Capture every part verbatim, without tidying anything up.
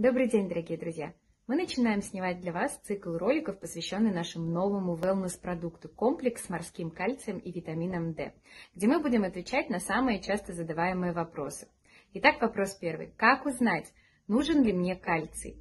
Добрый день, дорогие друзья! Мы начинаем снимать для вас цикл роликов, посвященный нашему новому wellness-продукту комплекс с морским кальцием и витамином D, где мы будем отвечать на самые часто задаваемые вопросы. Итак, вопрос первый. Как узнать, нужен ли мне кальций?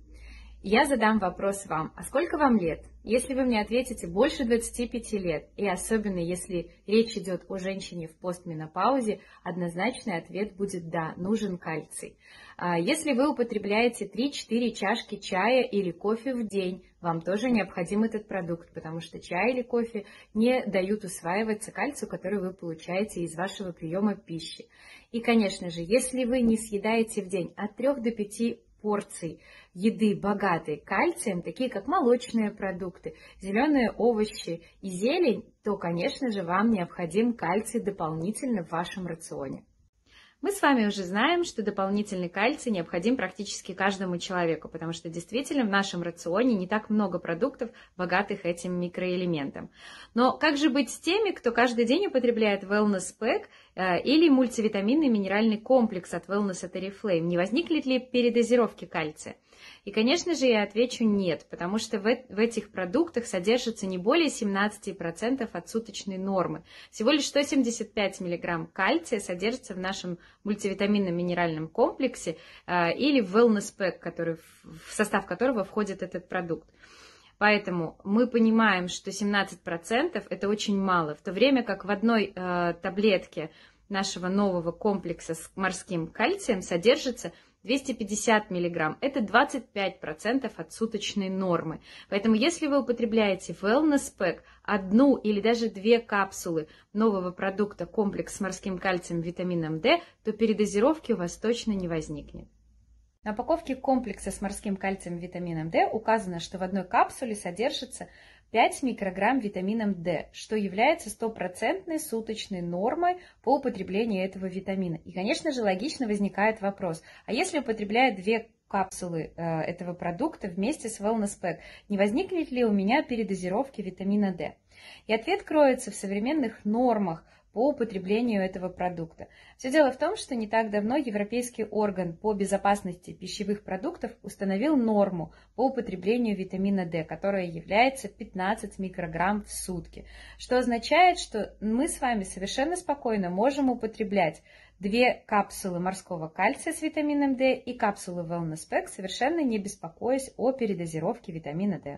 Я задам вопрос вам, а сколько вам лет? Если вы мне ответите больше двадцати пяти лет, и особенно если речь идет о женщине в постменопаузе, однозначный ответ будет «да, нужен кальций». Если вы употребляете три-четыре чашки чая или кофе в день, вам тоже необходим этот продукт, потому что чай или кофе не дают усваиваться кальцию, который вы получаете из вашего приема пищи. И, конечно же, если вы не съедаете в день от трёх до пяти порций еды, богатой кальцием, такие как молочные продукты, зеленые овощи и зелень, то, конечно же, вам необходим кальций дополнительно в вашем рационе. Мы с вами уже знаем, что дополнительный кальций необходим практически каждому человеку, потому что действительно в нашем рационе не так много продуктов, богатых этим микроэлементом. Но как же быть с теми, кто каждый день употребляет Wellness Pack э, или мультивитаминный минеральный комплекс от Wellness от Oriflame? Не возникнет ли передозировки кальция? И, конечно же, я отвечу нет, потому что в, в этих продуктах содержится не более семнадцати процентов от суточной нормы. Всего лишь сто семьдесят пять миллиграмм кальция содержится в нашем мультивитаминном минеральном комплексе э, или в Wellness Pack, который, в состав которого входит этот продукт. Поэтому мы понимаем, что семнадцать процентов это очень мало, в то время как в одной э, таблетке нашего нового комплекса с морским кальцием содержится двести пятьдесят миллиграмм, это двадцать пять процентов от суточной нормы. Поэтому если вы употребляете Wellness Pack, одну или даже две капсулы нового продукта комплекс с морским кальцием и витамином D, то передозировки у вас точно не возникнет. На упаковке комплекса с морским кальцием и витамином D указано, что в одной капсуле содержится пять микрограмм витамином D, что является стопроцентной суточной нормой по употреблению этого витамина. И, конечно же, логично возникает вопрос, а если употребляю две капсулы э, этого продукта вместе с Wellness Pack, не возникнет ли у меня передозировки витамина D? И ответ кроется в современных нормах по употреблению этого продукта. Все дело в том, что не так давно Европейский орган по безопасности пищевых продуктов установил норму по употреблению витамина D, которая является пятнадцать микрограмм в сутки, что означает, что мы с вами совершенно спокойно можем употреблять две капсулы морского кальция с витамином D и капсулы Wellness Pack, совершенно не беспокоясь о передозировке витамина D.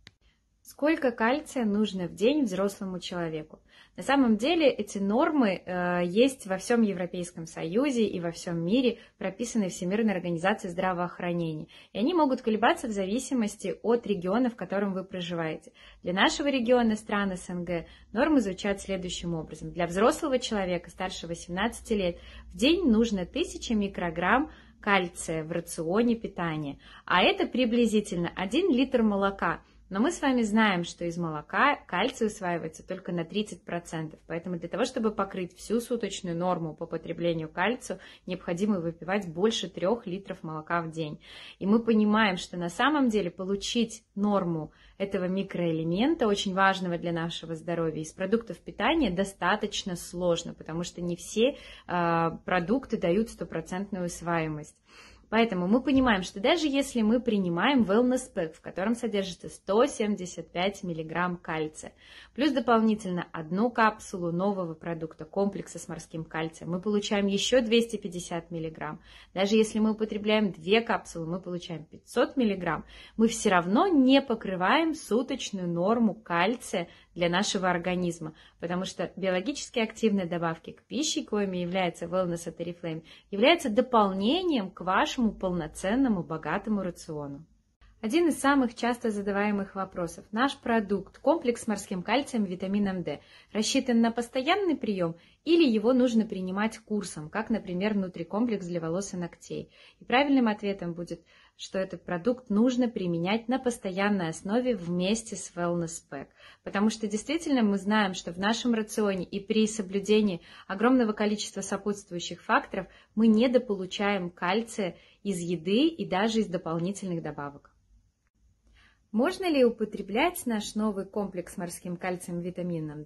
Сколько кальция нужно в день взрослому человеку? На самом деле эти нормы э, есть во всем Европейском Союзе и во всем мире, прописаны Всемирной организацией здравоохранения. И они могут колебаться в зависимости от региона, в котором вы проживаете. Для нашего региона, стран СНГ, нормы звучат следующим образом. Для взрослого человека старше восемнадцати лет в день нужно тысяча микрограмм кальция в рационе питания, а это приблизительно один литр молока. Но мы с вами знаем, что из молока кальций усваивается только на тридцать процентов, поэтому для того, чтобы покрыть всю суточную норму по потреблению кальция, необходимо выпивать больше трех литров молока в день. И мы понимаем, что на самом деле получить норму этого микроэлемента, очень важного для нашего здоровья, из продуктов питания достаточно сложно, потому что не все э, продукты дают стопроцентную усваиваемость. Поэтому мы понимаем, что даже если мы принимаем Wellness Pack, в котором содержится сто семьдесят пять миллиграмм кальция, плюс дополнительно одну капсулу нового продукта комплекса с морским кальцием, мы получаем еще двести пятьдесят миллиграмм. Даже если мы употребляем две капсулы, мы получаем пятьсот миллиграмм, мы все равно не покрываем суточную норму кальция для нашего организма, потому что биологически активные добавки к пище, коими является Wellness от Oriflame, являются дополнением к вашему полноценному богатому рациону. Один из самых часто задаваемых вопросов. Наш продукт, комплекс с морским кальцием и витамином D, рассчитан на постоянный прием или его нужно принимать курсом, как, например, нутрикомплекс для волос и ногтей? И правильным ответом будет, что этот продукт нужно применять на постоянной основе вместе с Wellness Pack. Потому что действительно мы знаем, что в нашем рационе и при соблюдении огромного количества сопутствующих факторов мы недополучаем кальция из еды и даже из дополнительных добавок. Можно ли употреблять наш новый комплекс с морским кальцием и витамином D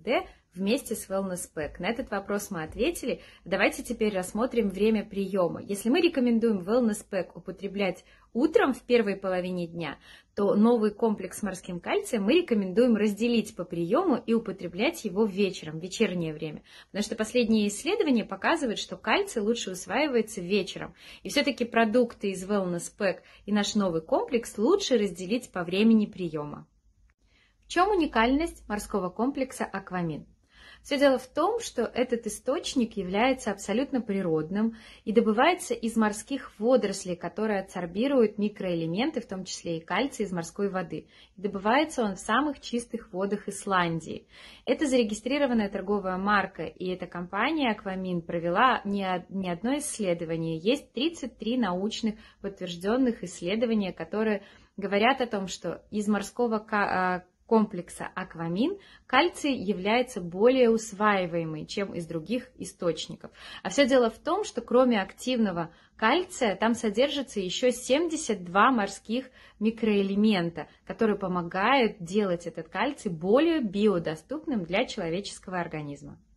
вместе с Wellness Pack? На этот вопрос мы ответили. Давайте теперь рассмотрим время приема. Если мы рекомендуем Wellness Pack употреблять утром в первой половине дня, то новый комплекс с морским кальцием мы рекомендуем разделить по приему и употреблять его вечером, в вечернее время. Потому что последние исследования показывают, что кальций лучше усваивается вечером. И все-таки продукты из Wellness Pack и наш новый комплекс лучше разделить по времени приема. В чем уникальность морского комплекса Аквамин? Все дело в том, что этот источник является абсолютно природным и добывается из морских водорослей, которые адсорбируют микроэлементы, в том числе и кальций, из морской воды. И добывается он в самых чистых водах Исландии. Это зарегистрированная торговая марка, и эта компания Аквамин провела не одно исследование. Есть тридцать три научных подтвержденных исследования, которые говорят о том, что из морского комплекса Аквамин кальций является более усваиваемый, чем из других источников. А все дело в том, что кроме активного кальция там содержится еще семьдесят два морских микроэлемента, которые помогают делать этот кальций более биодоступным для человеческого организма.